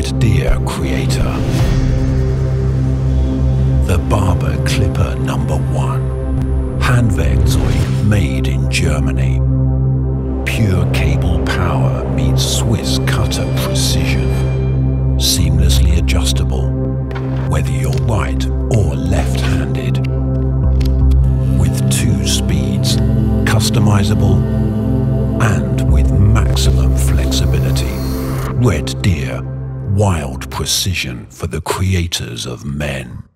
Red Deer creator. The Barber Clipper #1. Handwerkzeug made in Germany. Pure cable power meets Swiss cutter precision. Seamlessly adjustable, whether you're right or left-handed. With 2 speeds, customizable, and with maximum flexibility. Red Deer, wild precision for the creators of men.